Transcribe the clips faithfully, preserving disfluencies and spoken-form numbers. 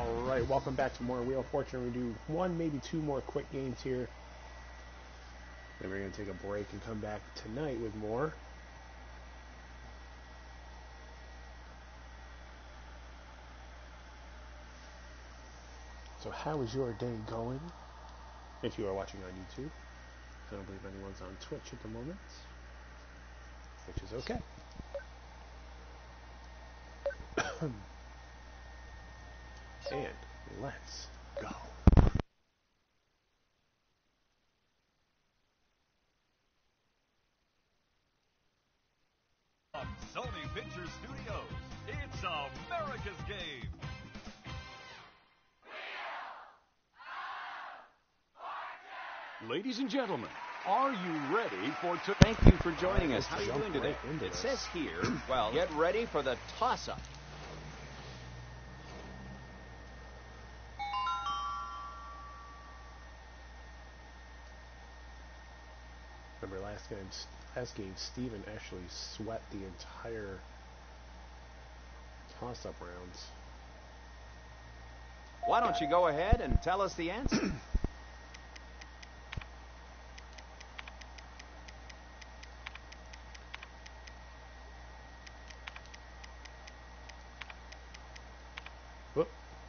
Alright, welcome back to more Wheel of Fortune. We do one, maybe two more quick games here. Then we're going to take a break and come back tonight with more. So how is your day going? If you are watching on YouTube. I don't believe anyone's on Twitch at the moment. Which is okay. And let's go. From Sony Pictures Studios, it's America's Game. Ladies and gentlemen, are you ready for to Thank you for joining us. How are you jump doing today? right into It this. says here, well, get ready for the toss-up. Remember last game, last game, Steven actually swept the entire toss-up rounds. Why don't you go ahead and tell us the answer? Whoop.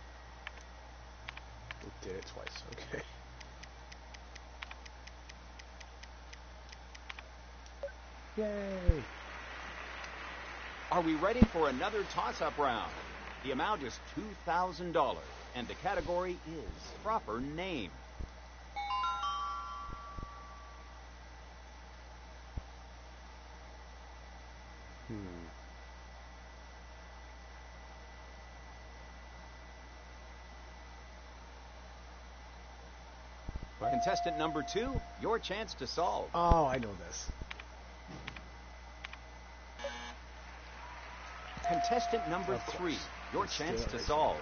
It did it twice, okay. Yay! Are we ready for another toss-up round? The amount is two thousand dollars, and the category is proper name. Hmm. What? Contestant number two, your chance to solve. Oh, I know this. Contestant number Of course. three, your Let's chance do it to right solve.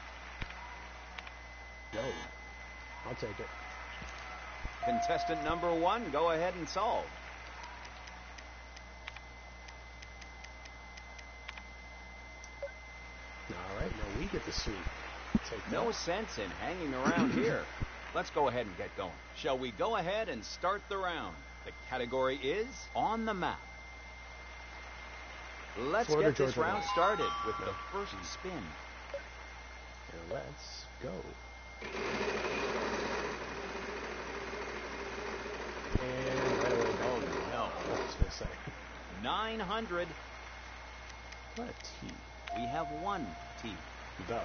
Yo, I'll take it. Contestant number one, go ahead and solve. All right, now we get the sweep. Take No that. sense in hanging around here. Let's go ahead and get going. Shall we go ahead and start the round? The category is on the map. Let's Florida, get this Georgia round line. started with No. the first spin. And let's go. And right away, Oh, back. no. I was going to say. nine hundred. What a T. We have one T. Duh.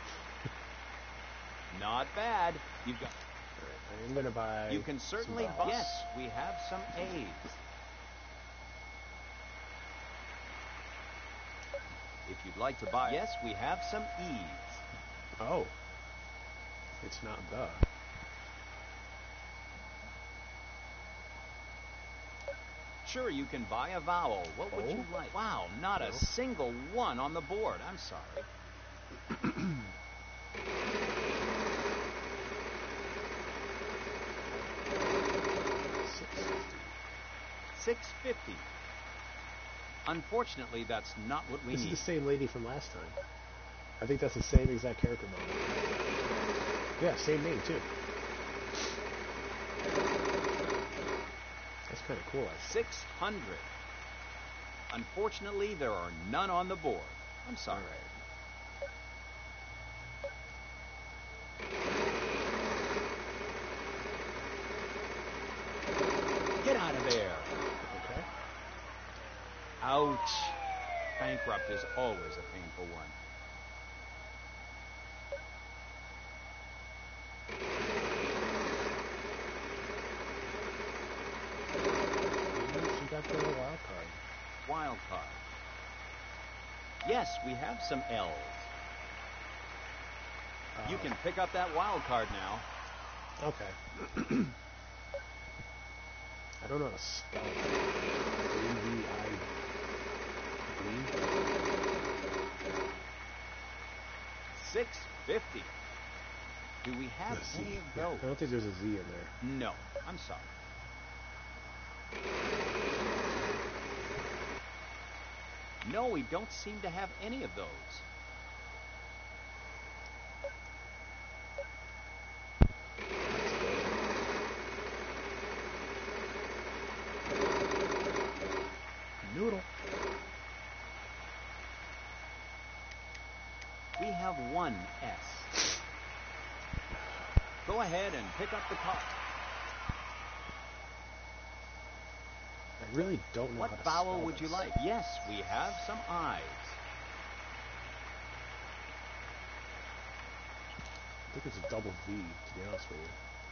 Not bad. You've got. Alright, I'm going to buy. You can certainly some buy. balls. Yes, we have some A's. If you'd like to buy. Yes, we have some E's. Oh. It's not the. Sure, you can buy a vowel. What would Oh. you like? Wow, not No. a single one on the board. I'm sorry. six fifty. Unfortunately, that's not what we This need. is the same lady from last time. I think that's the same exact character model. Yeah, same name too. That's kind of cool, actually. six hundred. Unfortunately, there are none on the board. I'm sorry. All right. Get out of there. Okay. Ouch. Bankrupt is always a painful one. She got the wild card. Wild card. Yes, we have some L's. You Oh, can pick up that wild card now. Okay. I don't know how to spell that. A V I D. six fifty. Do we have The Z. any of Yeah, those? I don't think there's a Z in there. No, I'm sorry. No, we don't seem to have any of those. have one S. Go ahead and pick up the card. I really don't know What how to vowel spell would this. you like? Yes, we have some I's. I think it's a double V, to be honest with you.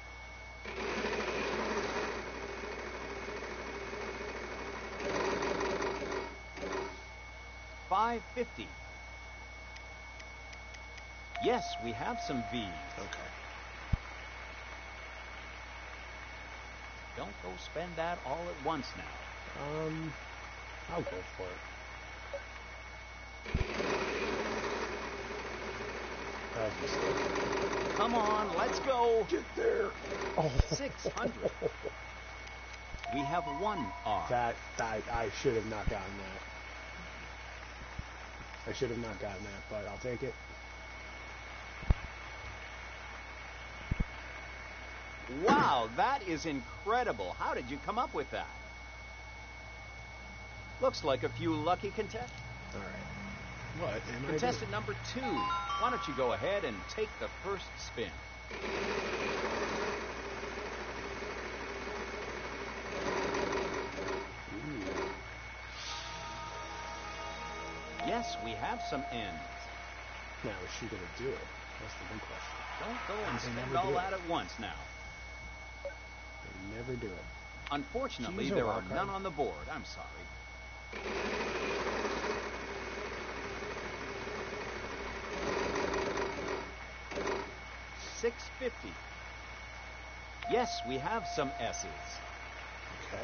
five fifty. Yes, we have some V's. Okay. Don't go spend that all at once now. Um, I'll go for it. That was a mistake. Come on, let's go. Get there. Oh. six hundred. We have one R. That, I, I should have not gotten that. I should have not gotten that, but I'll take it. Wow, that is incredible. How did you come up with that? Looks like a few lucky contestants. All right. What am I Contestant number two, why don't you go ahead and take the first spin? Ooh. Yes, we have some N's. Now, is she going to do it? That's the big question. Don't go and They spend never all do that it. at once now. They never do it. Unfortunately, She's a there wild are card. none on the board. I'm sorry. six fifty. Yes, we have some S's. Okay.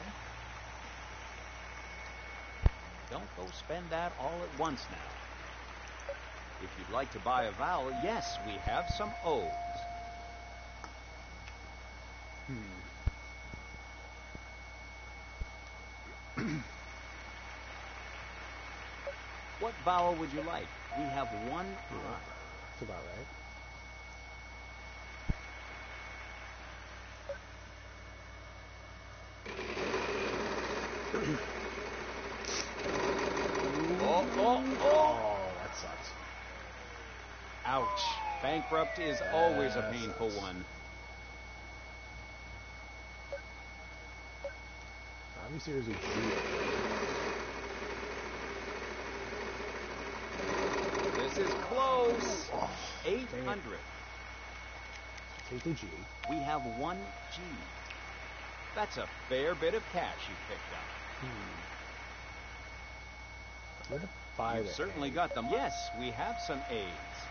Don't go spend that all at once now. If you'd like to buy a vowel, yes, we have some O's. Hmm. What vowel would you like? We have one Yeah, I. that's about right. Oh, oh, oh! Oh, that sucks. Ouch. Bankrupt is always a That painful sucks. one. Obviously, there's a G. This is close. Oh, eight dang it. hundred. Take the G. We have one G. That's a fair bit of cash you picked up. Hmm. I'm gonna buy You've the certainly A. got them. Yes, we have some A's.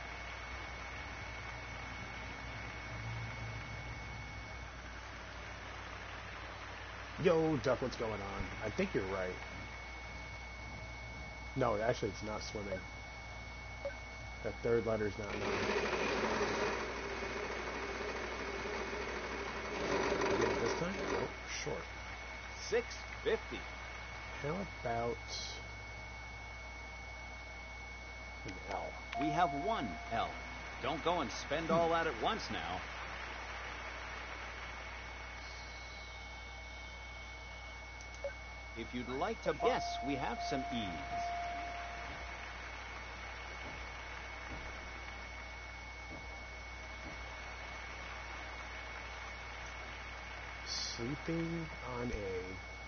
Yo, Duck, what's going on? I think you're right. No, actually, it's not swimming. That third letter's not known. Did you get it this time? Nope. Short. six fifty. How about an L? We have one L. Don't go and spend all that at once now. If you'd like to buy, yes, we have some E's. Sleeping on a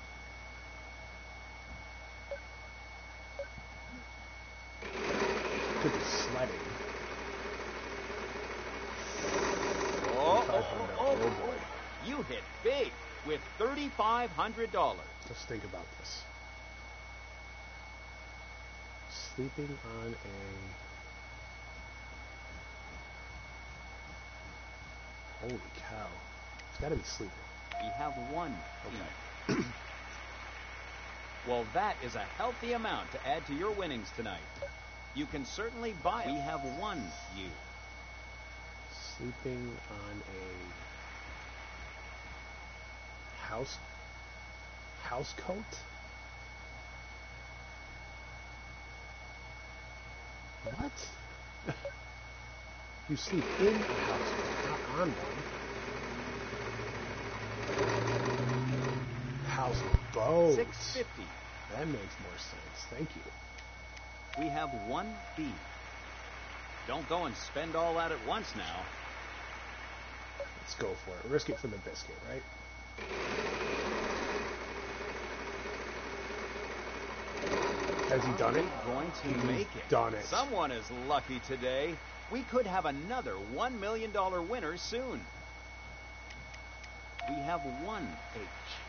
could be sledding. Oh, oh, five hundred. oh, Oh boy. You hit big with thirty-five hundred dollars. Let's think about this. Sleeping on a holy cow. It's got to be sleeping. We have one Okay. E. Well, that is a healthy amount to add to your winnings tonight. You can certainly buy it. We have one U. Sleeping on a house house coat? What? You sleep in a house coat, not on one. Houseboat. six fifty. That makes more sense. Thank you. We have one B. Don't go and spend all that at once now. Let's go for it. Risk it for the biscuit, right? Has he done it? Going to He's make it. done it. Someone is lucky today. We could have another one million dollar winner soon. We have one H.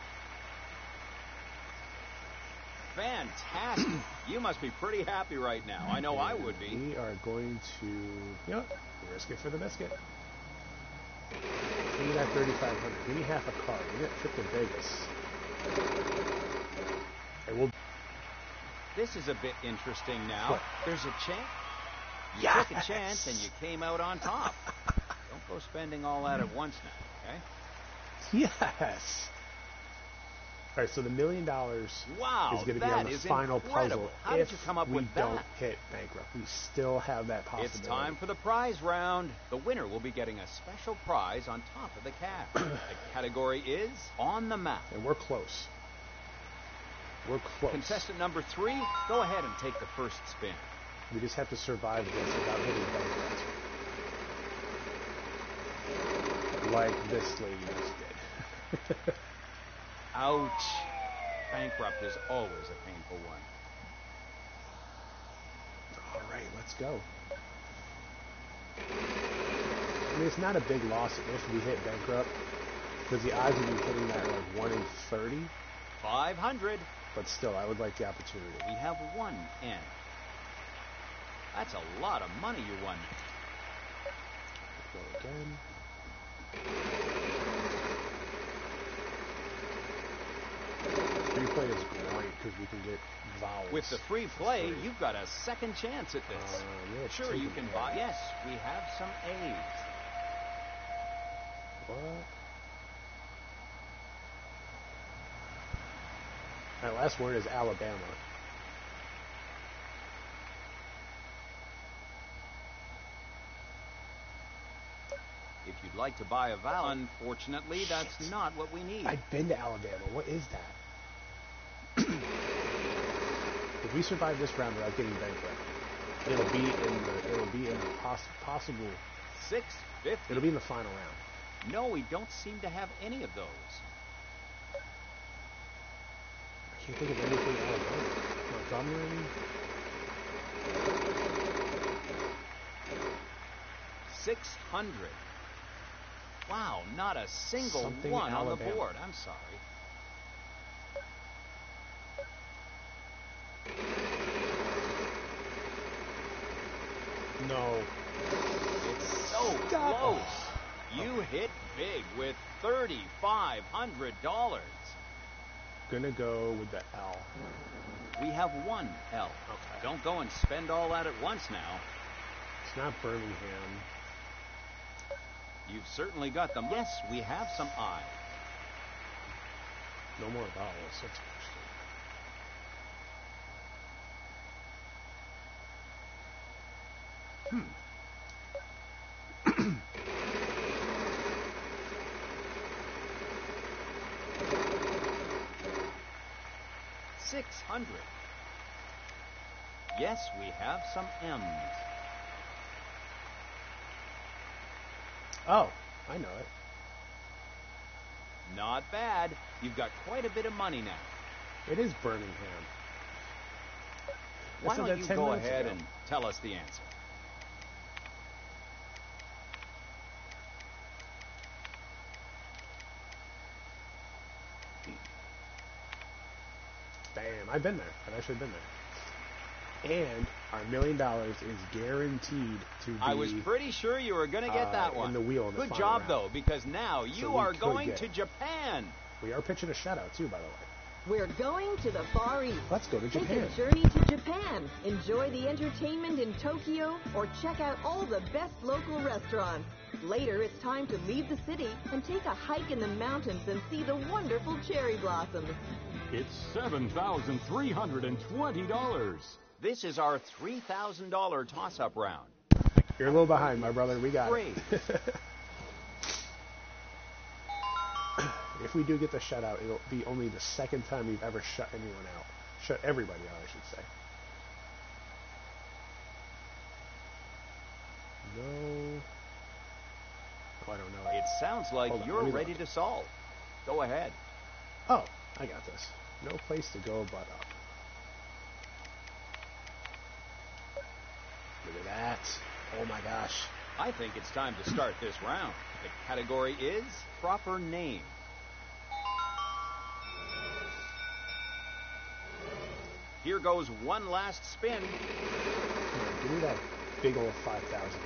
Fantastic. You must be pretty happy right now. I know I would be. We are going to, you know what? Risk it for the biscuit. Give me that thirty-five hundred. Give me half a card. We got trip to Vegas. And we'll. This is a bit interesting now. What? There's a chance. You Yes! took a chance and you came out on top. Don't go spending all that at once now, okay? Yes. All right, so the million dollars Wow, is going to be that on the is final incredible. puzzle. How if did you come up we with don't that? hit bankrupt, we still have that possibility. It's time for the prize round. The winner will be getting a special prize on top of the cash. The category is On the Map. And we're close. We're close. Contestant number three, go ahead and take the first spin. We just have to survive this without hitting bankrupt. Like this lady just did. Ouch. Bankrupt is always a painful one. All right, let's go. I mean, it's not a big loss if we hit bankrupt, because the odds of you hitting that are like one in thirty. five hundred. But still, I would like the opportunity. We have one N. That's a lot of money you won. Go again. Free play is great because we can get vowels. With the free play, free. you've got a second chance at this. Uh, yeah, sure, you taking can it. buy. Yes, we have some A's. What? My last word is Alabama. If you'd like to buy a vowel, unfortunately, that's not what we need. I've been to Alabama. What is that? If we survive this round without getting bankrupt, it'll be in the it'll be in the poss possible. six fifty. It'll be in the final round. No, we don't seem to have any of those. I can't think of anything Alabama. Montgomery. six hundred. Wow, not a single Something one on the Alabama. board. I'm sorry. No. It's so Stop. close. You hit big with thirty-five hundred dollars. Gonna go with the L. We have one L. Okay. Don't go and spend all that at once now. It's not Birmingham. You've certainly got them. Yes, we have some I. No more vowels. That's interesting. Hmm. six hundred. Yes, we have some M's. Oh, I know it. Not bad. You've got quite a bit of money now. It is Birmingham. I Why said don't that you ten go minutes ahead ago. and tell us the answer? Bam. I've been there. I've actually been there. And our million dollars is guaranteed to be. I was pretty sure you were going to get uh, that one. in the wheel in the Good final job, round. though, because now you we are could going get to it. Japan. We are pitching a shutout too, by the way. We're going to the Far East. Let's go to Take Japan. a journey to Japan. Enjoy the entertainment in Tokyo or check out all the best local restaurants. Later, it's time to leave the city and take a hike in the mountains and see the wonderful cherry blossoms. It's seven thousand three hundred twenty dollars. This is our three thousand dollars toss-up round. You're a little behind, my brother. We got Great. it. If we do get the shutout, it'll be only the second time we've ever shut anyone out. Shut everybody out, I should say. no. Oh, I don't know. It sounds like Hold on, you're let me ready look. to solve. Go ahead. Oh, I got this. No place to go but up. Look at that. Oh my gosh. I think it's time to start this round. The category is proper name. Here goes one last spin. Here, give me that big old five thousand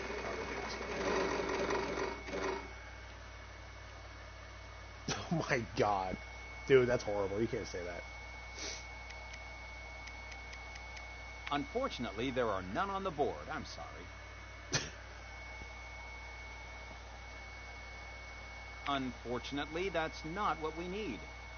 large. Oh my god. Dude, that's horrible. You can't say that. Unfortunately, there are none on the board. I'm sorry. Unfortunately, that's not what we need.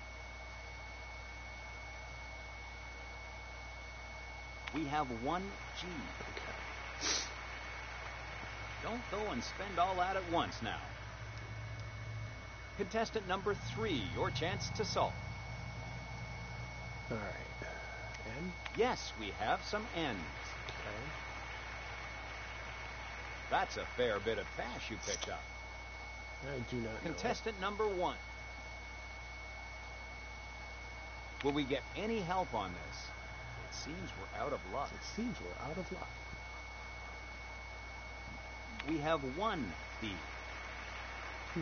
We have one G. Okay. Don't go and spend all that at once now. Contestant number three, your chance to solve. Alright. N? Yes, we have some N's. Okay. That's a fair bit of cash you picked up. I do not know. Contestant number one. Will we get any help on this? It seems we're out of luck. It seems we're out of luck. We have one B. Hmm.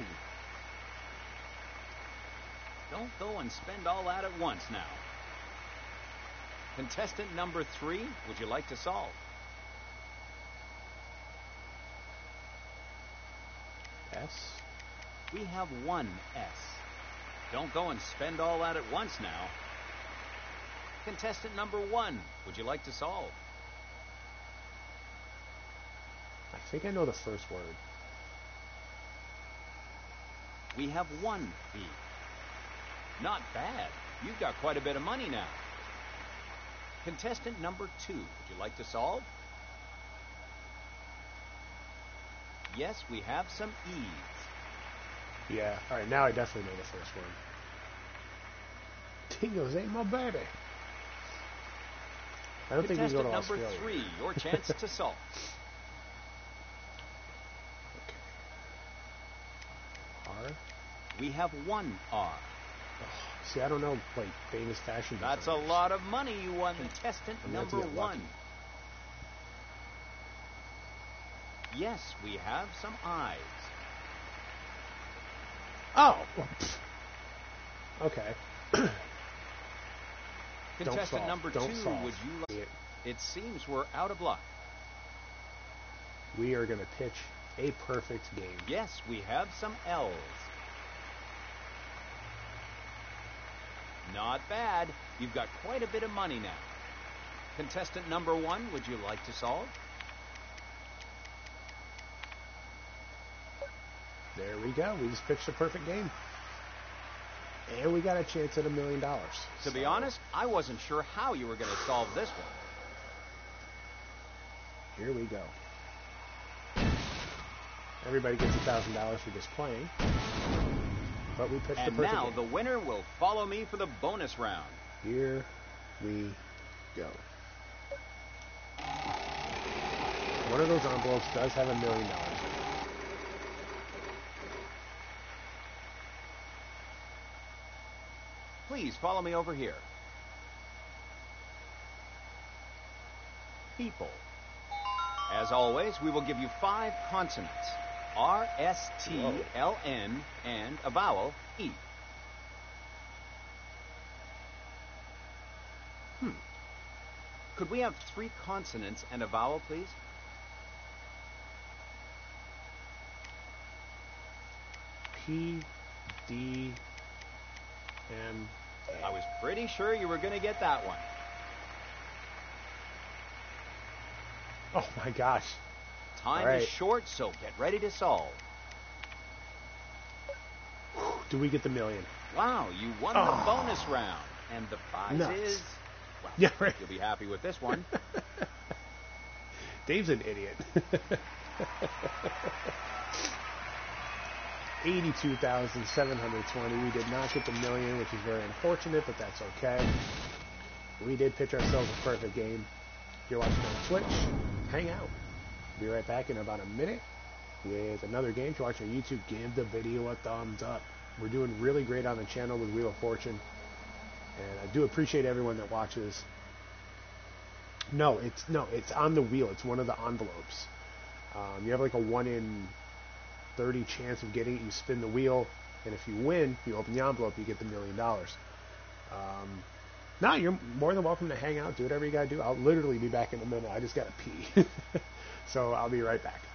Don't go and spend all that at once now. Contestant number three, would you like to solve? S? We have one S. Don't go and spend all that at once now. Contestant number one, would you like to solve? I think I know the first word. We have one B. Not bad. You've got quite a bit of money now. Contestant number two, would you like to solve? Yes, we have some E's. Yeah. Alright, now I definitely know the first word. Dingoes ain't my baby. I don't think we go Contestant to number Australia. three, your chance to solve. Okay. R? We have one R. Oh, see, I don't know, like, famous fashion That's a designers. lot of money you won. Contestant I'm gonna have to number get lucky. one. Yes, we have some I's. Oh! Well, pfft. Okay. Contestant solve. number Don't two, solve. would you like... It- It seems we're out of luck. We are going to pitch a perfect game. Yes, we have some L's. Not bad. You've got quite a bit of money now. Contestant number one, would you like to solve? There we go. We just pitched a perfect game. And we got a chance at a million dollars. To be So, honest, I wasn't sure how you were going to solve this one. Here we go. Everybody gets a thousand dollars for just playing. But we pitched a And perfect now game. the winner will follow me for the bonus round. Here we go. One of those envelopes does have a million dollars in it. Please follow me over here. People. As always, we will give you five consonants. R, S, T, L, N, and a vowel, E. Hmm. Could we have three consonants and a vowel, please? P, D, M, A. I was pretty sure you were going to get that one. Oh my gosh. Time All right. is short, so get ready to solve. Do we get the million? Wow, you won Oh. the bonus round. And the prize Nuts. is... Well, Yeah, right. you'll be happy with this one. Dave's an idiot. eighty-two thousand seven hundred twenty. We did not get the million, which is very unfortunate, but that's okay. We did pitch ourselves a perfect game. If you're watching on Twitch, hang out. Be right back in about a minute with another game. If you're watching on YouTube, give the video a thumbs up. We're doing really great on the channel with Wheel of Fortune. And I do appreciate everyone that watches. No, it's no, it's on the wheel. It's one of the envelopes. Um, you have like a one in thirty chance of getting it. You spin the wheel, and if you win, you open the envelope, you get the million dollars. Um, no, you're more than welcome to hang out, do whatever you gotta do. I'll literally be back in a minute. I just gotta pee. So I'll be right back.